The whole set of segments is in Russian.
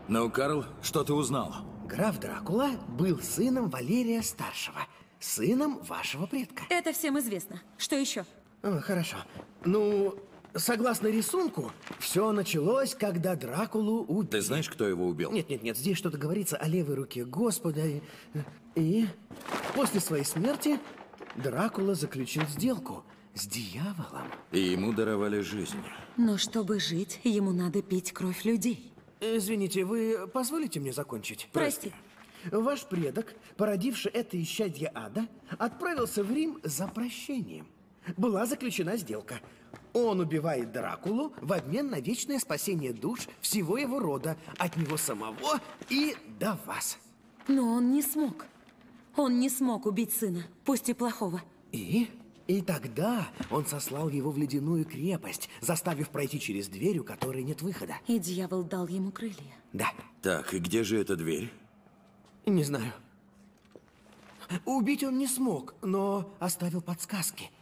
Ну, Карл, что ты узнал? Граф Дракула был сыном Валерия Старшего, сыном вашего предка. Это всем известно. Что еще? Хорошо. Ну, согласно рисунку, все началось, когда Дракулу убили. Ты знаешь, кто его убил? Нет, здесь что-то говорится о левой руке Господа. И после своей смерти Дракула заключил сделку с дьяволом. И ему даровали жизнь. Но чтобы жить, ему надо пить кровь людей. Извините, вы позволите мне закончить? Прости. Ваш предок, породивший это исчадье ада, отправился в Рим за прощением. Была заключена сделка. Он убивает Дракулу в обмен на вечное спасение душ всего его рода, от него самого и до вас. Но он не смог. Он не смог убить сына, пусть и плохого. И тогда он сослал его в ледяную крепость, заставив пройти через дверь, у которой нет выхода. И дьявол дал ему крылья. Да. Так, и где же эта дверь? Не знаю. Убить он не смог, но оставил подсказки.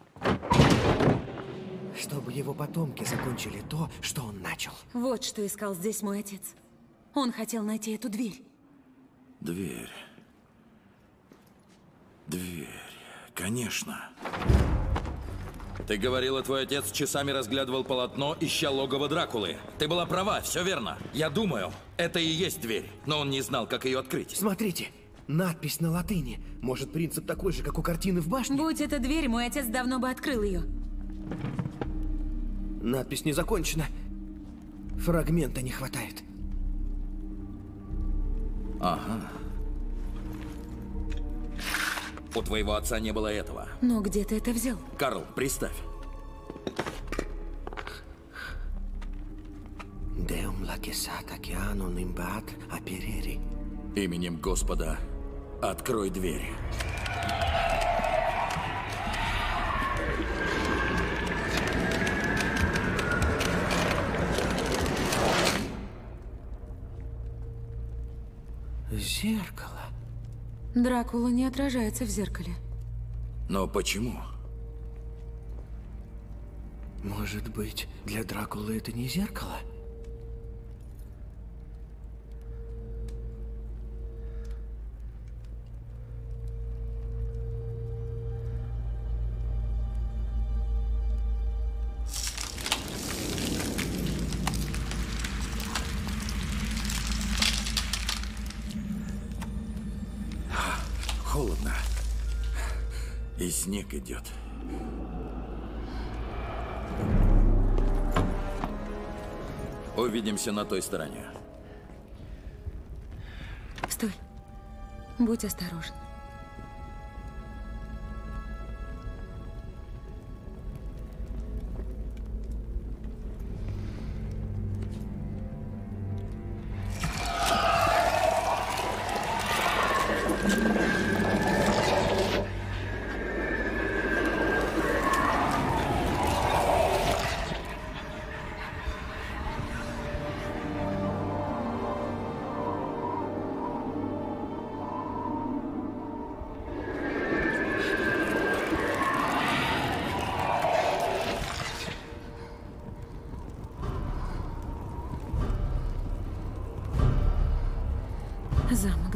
Чтобы его потомки закончили то, что он начал. Вот что искал здесь мой отец. Он хотел найти эту дверь. Дверь. Дверь. Конечно. Ты говорила, твой отец часами разглядывал полотно, ища логово Дракулы. Ты была права, все верно. Я думаю, это и есть дверь, но он не знал, как ее открыть. Смотрите, надпись на латыни. Может, принцип такой же, как у картины в башне? Будь это дверь, мой отец давно бы открыл ее. Надпись не закончена. Фрагмента не хватает. Ага. У твоего отца не было этого. Но где ты это взял? Карл, представь. Deum lacesat oceanum imbat apereri. Именем Господа, открой дверь. Зеркало. Дракула не отражается в зеркале. Но почему? Может быть, для Дракулы это не зеркало? Холодно. И снег идет. Увидимся на той стороне. Стой. Будь осторожен. Замок.